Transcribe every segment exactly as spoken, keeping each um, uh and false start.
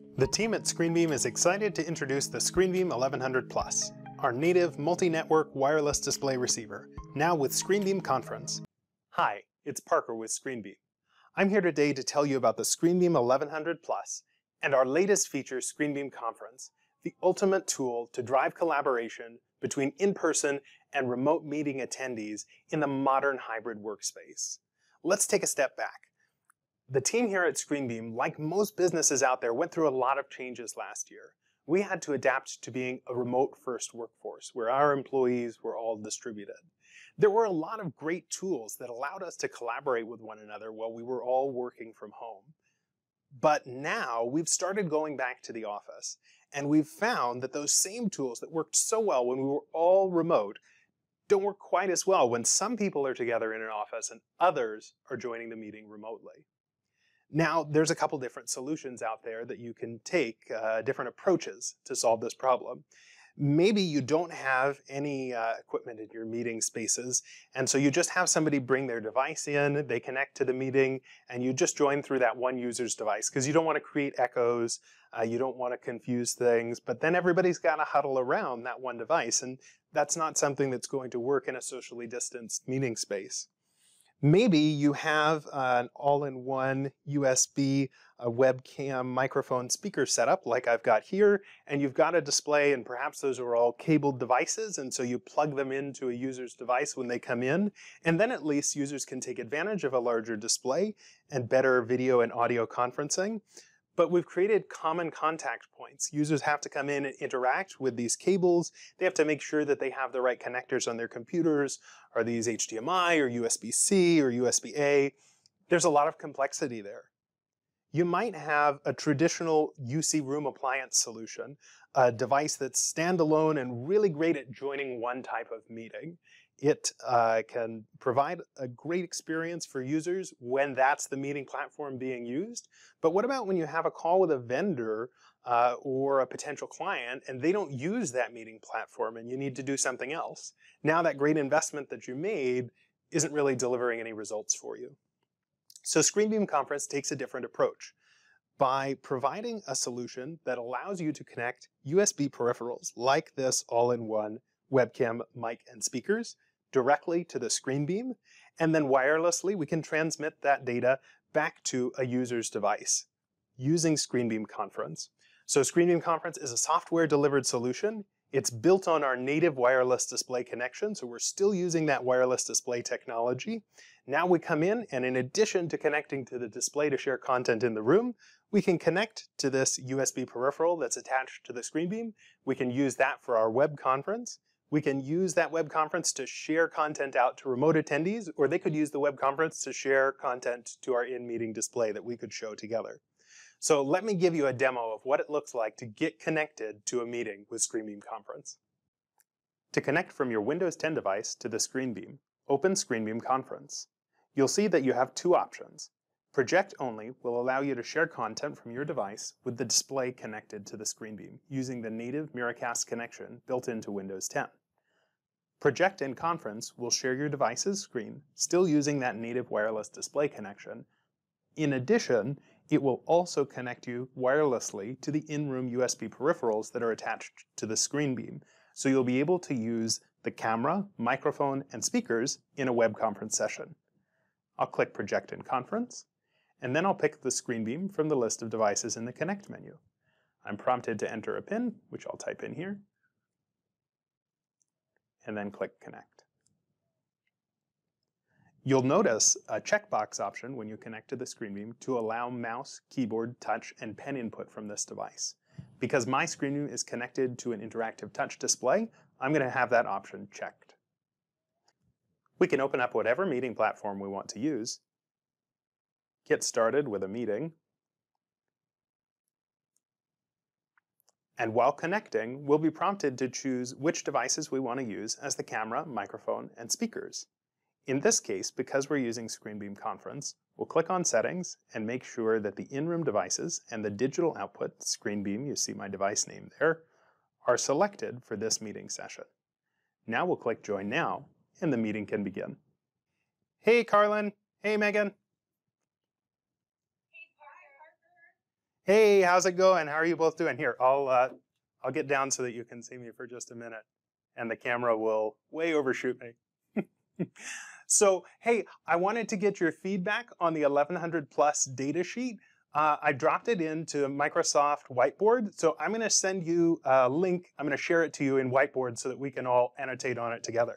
The team at ScreenBeam is excited to introduce the ScreenBeam eleven hundred plus, our native multi-network wireless display receiver, now with ScreenBeam Conference. Hi, it's Parker with ScreenBeam. I'm here today to tell you about the ScreenBeam eleven hundred plus and our latest feature, ScreenBeam Conference, the ultimate tool to drive collaboration between in-person and remote meeting attendees in the modern hybrid workspace. Let's take a step back. The team here at ScreenBeam, like most businesses out there, went through a lot of changes last year. We had to adapt to being a remote-first workforce, where our employees were all distributed. There were a lot of great tools that allowed us to collaborate with one another while we were all working from home. But now we've started going back to the office, and we've found that those same tools that worked so well when we were all remote don't work quite as well when some people are together in an office and others are joining the meeting remotely. Now, there's a couple different solutions out there that you can take, uh, different approaches to solve this problem. Maybe you don't have any uh, equipment in your meeting spaces, and so you just have somebody bring their device in, they connect to the meeting, and you just join through that one user's device, because you don't want to create echoes, uh, you don't want to confuse things, but then everybody's got to huddle around that one device, and that's not something that's going to work in a socially distanced meeting space. Maybe you have an all-in-one U S B a webcam microphone speaker setup like I've got here, and you've got a display, and perhaps those are all cabled devices, and so you plug them into a user's device when they come in, and then at least users can take advantage of a larger display and better video and audio conferencing. But we've created common contact points. Users have to come in and interact with these cables. They have to make sure that they have the right connectors on their computers. Are these H D M I or U S B C or U S B A? There's a lot of complexity there. You might have a traditional U C room appliance solution, a device that's standalone and really great at joining one type of meeting. It uh, can provide a great experience for users when that's the meeting platform being used. But what about when you have a call with a vendor uh, or a potential client and they don't use that meeting platform and you need to do something else? Now that great investment that you made isn't really delivering any results for you. So ScreenBeam Conference takes a different approach by providing a solution that allows you to connect U S B peripherals like this all-in-one webcam, mic, and speakers directly to the ScreenBeam, and then wirelessly we can transmit that data back to a user's device using ScreenBeam Conference. So ScreenBeam Conference is a software-delivered solution. It's built on our native wireless display connection, so we're still using that wireless display technology. Now we come in, and in addition to connecting to the display to share content in the room, we can connect to this U S B peripheral that's attached to the ScreenBeam. We can use that for our web conference. We can use that web conference to share content out to remote attendees, or they could use the web conference to share content to our in-meeting display that we could show together. So let me give you a demo of what it looks like to get connected to a meeting with ScreenBeam Conference. To connect from your Windows ten device to the ScreenBeam, open ScreenBeam Conference. You'll see that you have two options. Project only will allow you to share content from your device with the display connected to the ScreenBeam using the native Miracast connection built into Windows ten. Project in Conference will share your device's screen, still using that native wireless display connection. In addition, it will also connect you wirelessly to the in-room U S B peripherals that are attached to the ScreenBeam, so you'll be able to use the camera, microphone, and speakers in a web conference session. I'll click Project in Conference, and then I'll pick the ScreenBeam from the list of devices in the Connect menu. I'm prompted to enter a PIN, which I'll type in here, and then click Connect. You'll notice a checkbox option when you connect to the ScreenBeam to allow mouse, keyboard, touch, and pen input from this device. Because my ScreenBeam is connected to an interactive touch display, I'm going to have that option checked. We can open up whatever meeting platform we want to use, get started with a meeting, and while connecting, we'll be prompted to choose which devices we want to use as the camera, microphone, and speakers. In this case, because we're using ScreenBeam Conference, we'll click on Settings and make sure that the in-room devices and the digital output, ScreenBeam, you see my device name there, are selected for this meeting session. Now we'll click Join Now, and the meeting can begin. Hey, Carlin. Hey, Megan. Hey, how's it going? How are you both doing? Here, I'll uh, I'll get down so that you can see me for just a minute, and the camera will way overshoot me. So, hey, I wanted to get your feedback on the eleven hundred plus data sheet. Uh, I dropped it into Microsoft Whiteboard, so I'm going to send you a link. I'm going to share it to you in Whiteboard so that we can all annotate on it together.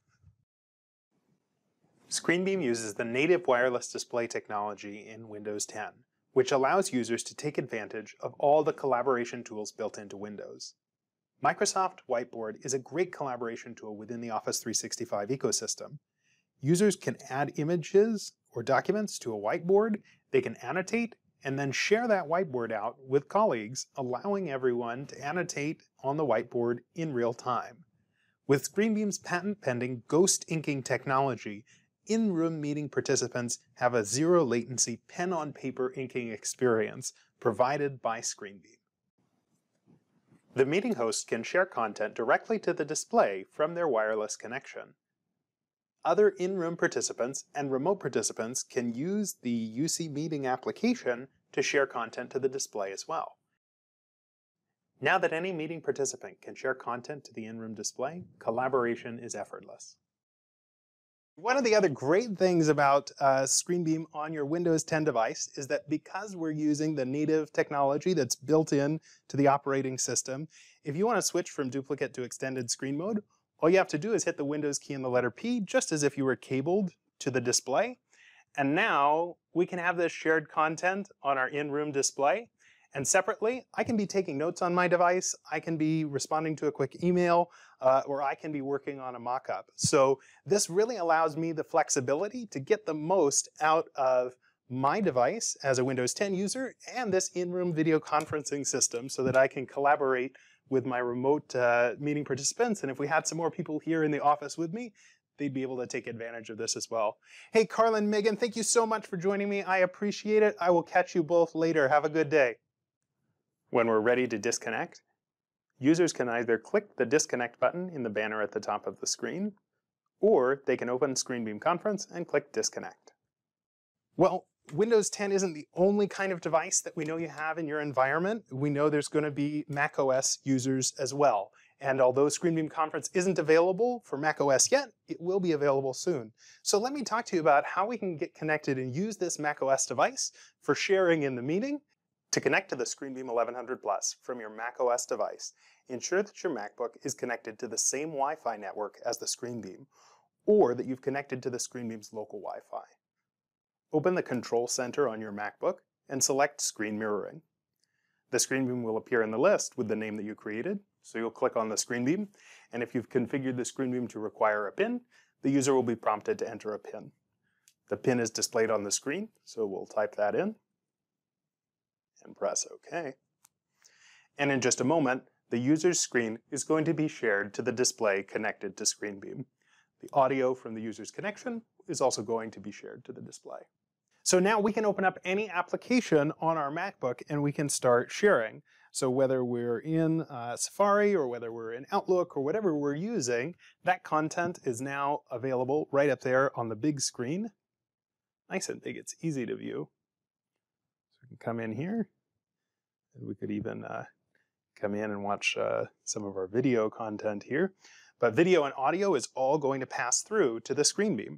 ScreenBeam uses the native wireless display technology in Windows ten, which allows users to take advantage of all the collaboration tools built into Windows. Microsoft Whiteboard is a great collaboration tool within the Office three sixty-five ecosystem. Users can add images or documents to a whiteboard, they can annotate, and then share that whiteboard out with colleagues, allowing everyone to annotate on the whiteboard in real time. With ScreenBeam's patent-pending ghost inking technology, in-room meeting participants have a zero-latency pen-on-paper inking experience provided by ScreenBeam. The meeting host can share content directly to the display from their wireless connection. Other in-room participants and remote participants can use the U C Meeting application to share content to the display as well. Now that any meeting participant can share content to the in-room display, collaboration is effortless. One of the other great things about uh, ScreenBeam on your Windows ten device is that because we're using the native technology that's built in to the operating system, if you want to switch from duplicate to extended screen mode, all you have to do is hit the Windows key and the letter P, just as if you were cabled to the display. And now we can have this shared content on our in-room display. And separately, I can be taking notes on my device, I can be responding to a quick email, uh, or I can be working on a mock-up. So this really allows me the flexibility to get the most out of my device as a Windows ten user and this in-room video conferencing system so that I can collaborate with my remote uh, meeting participants. And if we had some more people here in the office with me, they'd be able to take advantage of this as well. Hey, Carlin, Megan, thank you so much for joining me. I appreciate it. I will catch you both later. Have a good day. When we're ready to disconnect, users can either click the disconnect button in the banner at the top of the screen, or they can open ScreenBeam Conference and click disconnect. Well, Windows ten isn't the only kind of device that we know you have in your environment. We know there's going to be macOS users as well. And although ScreenBeam Conference isn't available for macOS yet, it will be available soon. So let me talk to you about how we can get connected and use this macOS device for sharing in the meeting. To connect to the ScreenBeam eleven hundred plus from your macOS device, ensure that your MacBook is connected to the same Wi-Fi network as the ScreenBeam, or that you've connected to the ScreenBeam's local Wi-Fi. Open the Control Center on your MacBook and select Screen Mirroring. The ScreenBeam will appear in the list with the name that you created, so you'll click on the ScreenBeam, and if you've configured the ScreenBeam to require a PIN, the user will be prompted to enter a PIN. The PIN is displayed on the screen, so we'll type that in and press OK. And in just a moment, the user's screen is going to be shared to the display connected to ScreenBeam. The audio from the user's connection is also going to be shared to the display. So now we can open up any application on our MacBook and we can start sharing. So whether we're in uh, Safari or whether we're in Outlook or whatever we're using, that content is now available right up there on the big screen. Nice and big, it's easy to view. So we can come in here and we could even uh, come in and watch uh, some of our video content here. But video and audio is all going to pass through to the ScreenBeam.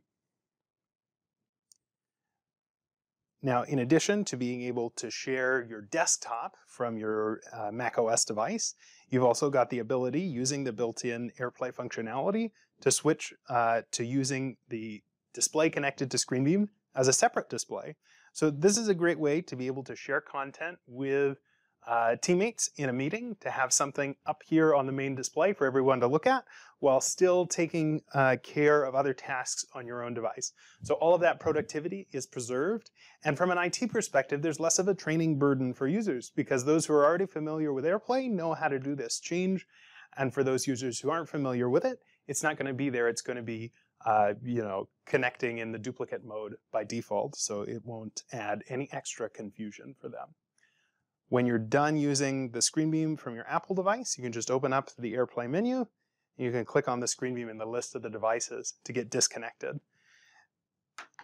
Now, in addition to being able to share your desktop from your uh, macOS device, you've also got the ability, using the built-in AirPlay functionality, to switch uh, to using the display connected to ScreenBeam as a separate display. So this is a great way to be able to share content with uh, teammates in a meeting, to have something up here on the main display for everyone to look at, while still taking uh, care of other tasks on your own device. So all of that productivity is preserved. And from an I T perspective, there's less of a training burden for users, because those who are already familiar with AirPlay know how to do this change. And for those users who aren't familiar with it, it's not going to be there. It's going to be uh, you know, connecting in the duplicate mode by default, so it won't add any extra confusion for them. When you're done using the ScreenBeam from your Apple device, you can just open up the AirPlay menu, and you can click on the ScreenBeam in the list of the devices to get disconnected.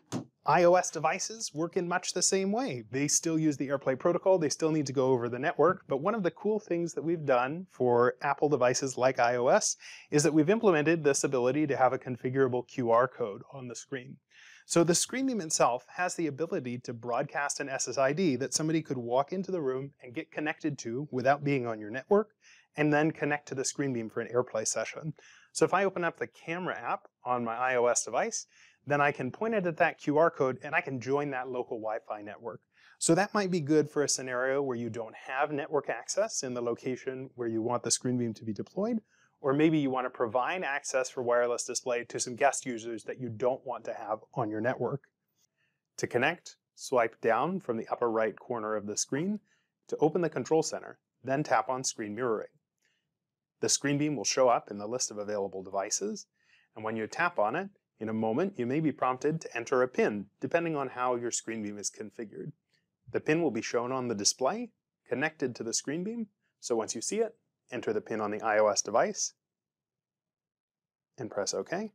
iOS devices work in much the same way. They still use the AirPlay protocol, they still need to go over the network, but one of the cool things that we've done for Apple devices like iOS is that we've implemented this ability to have a configurable Q R code on the screen. So the ScreenBeam itself has the ability to broadcast an S S I D that somebody could walk into the room and get connected to without being on your network, and then connect to the ScreenBeam for an AirPlay session. So if I open up the camera app on my iOS device, then I can point it at that Q R code and I can join that local Wi-Fi network. So that might be good for a scenario where you don't have network access in the location where you want the ScreenBeam to be deployed, or maybe you want to provide access for wireless display to some guest users that you don't want to have on your network. To connect, swipe down from the upper right corner of the screen to open the control center, then tap on Screen Mirroring. The ScreenBeam will show up in the list of available devices, and when you tap on it, in a moment, you may be prompted to enter a PIN, depending on how your ScreenBeam is configured. The PIN will be shown on the display, connected to the ScreenBeam, so once you see it, enter the PIN on the iOS device, and press OK.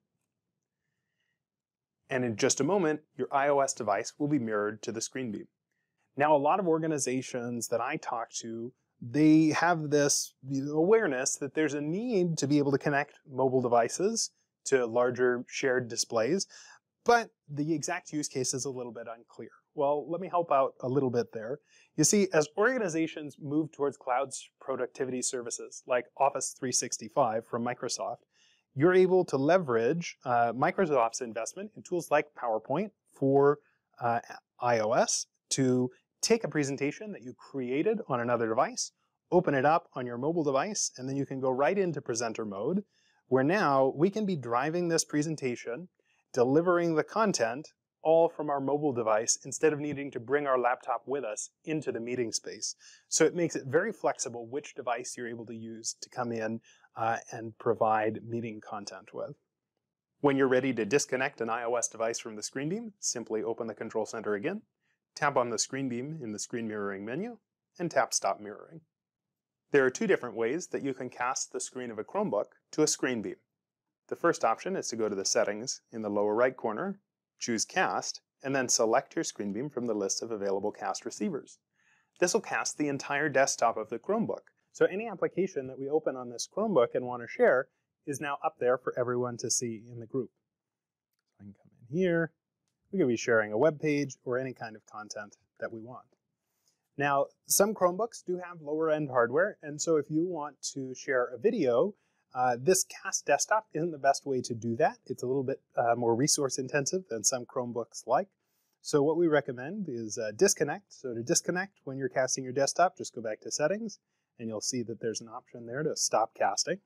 And in just a moment, your iOS device will be mirrored to the ScreenBeam. Now, a lot of organizations that I talk to, they have this awareness that there's a need to be able to connect mobile devices to larger shared displays, but the exact use case is a little bit unclear. Well, let me help out a little bit there. You see, as organizations move towards cloud productivity services like Office three sixty-five from Microsoft, you're able to leverage uh, Microsoft's investment in tools like PowerPoint for uh, iOS to take a presentation that you created on another device, open it up on your mobile device, and then you can go right into presenter mode, where now we can be driving this presentation, delivering the content, all from our mobile device instead of needing to bring our laptop with us into the meeting space. So it makes it very flexible which device you're able to use to come in uh, and provide meeting content with. When you're ready to disconnect an iOS device from the ScreenBeam, simply open the control center again, tap on the ScreenBeam in the Screen Mirroring menu, and tap Stop Mirroring. There are two different ways that you can cast the screen of a Chromebook to a ScreenBeam. The first option is to go to the settings in the lower right corner, choose Cast, and then select your ScreenBeam from the list of available cast receivers. This will cast the entire desktop of the Chromebook. So any application that we open on this Chromebook and want to share is now up there for everyone to see in the group. So I can come in here. We can be sharing a web page or any kind of content that we want. Now, some Chromebooks do have lower-end hardware, and so if you want to share a video, uh, this Cast Desktop isn't the best way to do that. It's a little bit uh, more resource-intensive than some Chromebooks like. So what we recommend is uh, disconnect. So to disconnect when you're casting your desktop, just go back to Settings, and you'll see that there's an option there to stop casting.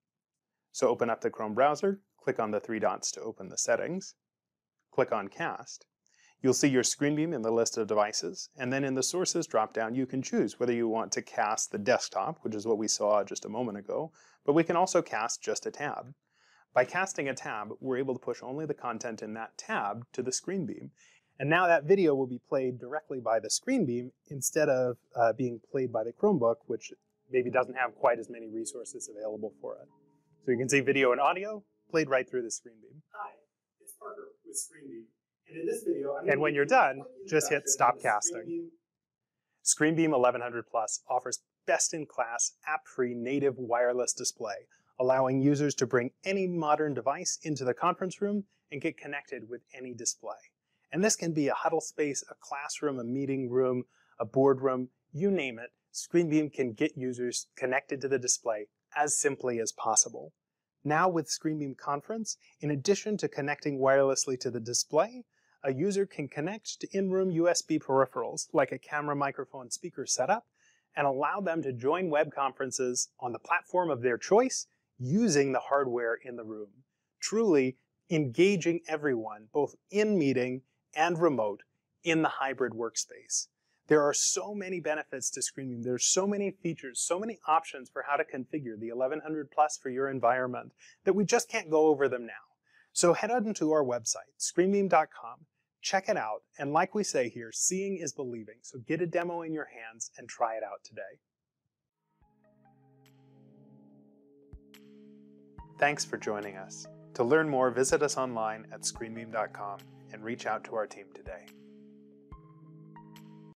So open up the Chrome browser, click on the three dots to open the settings, click on Cast. You'll see your ScreenBeam in the list of devices, and then in the Sources dropdown you can choose whether you want to cast the desktop, which is what we saw just a moment ago, but we can also cast just a tab. By casting a tab, we're able to push only the content in that tab to the ScreenBeam, and now that video will be played directly by the ScreenBeam instead of uh, being played by the Chromebook, which maybe doesn't have quite as many resources available for it. So you can see video and audio played right through the ScreenBeam. Hi, it's Parker with ScreenBeam. And in this video, I'm and when you're done, just hit Stop Casting. ScreenBeam eleven hundred plus offers best-in-class, app-free native wireless display, allowing users to bring any modern device into the conference room and get connected with any display. And this can be a huddle space, a classroom, a meeting room, a boardroom, you name it. ScreenBeam can get users connected to the display as simply as possible. Now with ScreenBeam Conference, in addition to connecting wirelessly to the display, a user can connect to in-room U S B peripherals like a camera, microphone, speaker setup, and allow them to join web conferences on the platform of their choice using the hardware in the room, truly engaging everyone, both in meeting and remote, in the hybrid workspace. There are so many benefits to ScreenBeam. There's so many features, so many options for how to configure the eleven hundred plus for your environment that we just can't go over them now. So head on to our website, screenbeam dot com, check it out, and like we say here, seeing is believing. So get a demo in your hands and try it out today. Thanks for joining us. To learn more, visit us online at screenbeam dot com and reach out to our team today.